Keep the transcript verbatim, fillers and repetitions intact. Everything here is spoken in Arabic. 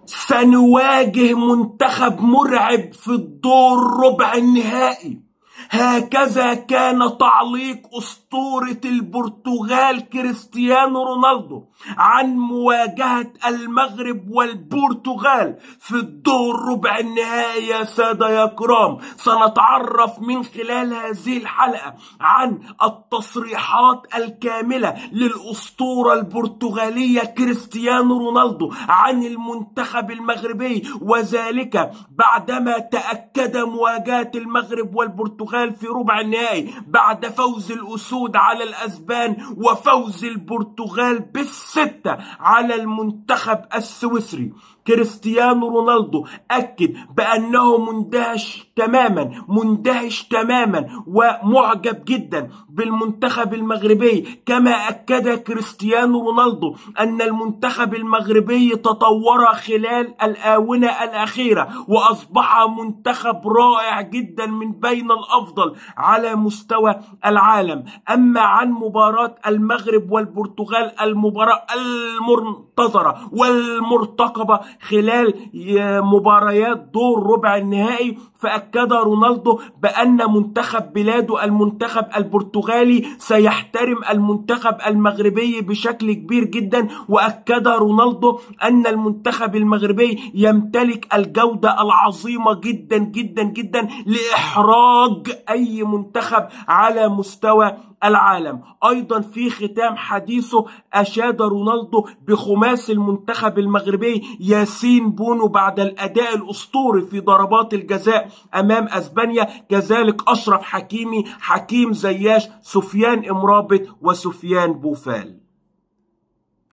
سنواجه منتخب مرعب في الدور ربع النهائي. هكذا كان تعليق أسطورة البرتغال كريستيانو رونالدو عن مواجهة المغرب والبرتغال في الدور ربع النهائي. يا سادة يا كرام، سنتعرف من خلال هذه الحلقة عن التصريحات الكاملة للأسطورة البرتغالية كريستيانو رونالدو عن المنتخب المغربي، وذلك بعدما تأكد مواجهة المغرب والبرتغال في ربع النهائي بعد فوز الأسود على الأسبان وفوز البرتغال بالستة على المنتخب السويسري. كريستيانو رونالدو أكد بأنه مندهش تماما مندهش تماما ومعجب جدا بالمنتخب المغربي، كما أكد كريستيانو رونالدو أن المنتخب المغربي تطور خلال الآونة الأخيرة وأصبح منتخب رائع جدا من بين الأفضل على مستوى العالم. أما عن مباراة المغرب والبرتغال، المباراة المنتظرة والمرتقبة خلال مباريات دور ربع النهائي، فأكد رونالدو بأن منتخب بلاده المنتخب البرتغالي سيحترم المنتخب المغربي بشكل كبير جدا. وأكد رونالدو أن المنتخب المغربي يمتلك الجودة العظيمة جدا جدا جدا لإحراج أي منتخب على مستوى العالم. أيضا في ختام حديثه أشاد رونالدو بخماس المنتخب المغربي ياسين بونو بعد الأداء الأسطوري في ضربات الجزاء أمام أسبانيا، كذلك أشرف حكيمي، حكيم زياش، سفيان إمرابط وسفيان بوفال.